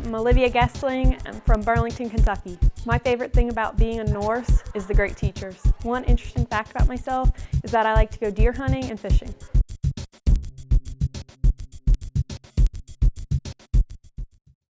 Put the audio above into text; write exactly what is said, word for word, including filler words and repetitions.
I'm Olivia Gessling. I'm from Burlington, Kentucky. My favorite thing about being a Norse is the great teachers. One interesting fact about myself is that I like to go deer hunting and fishing.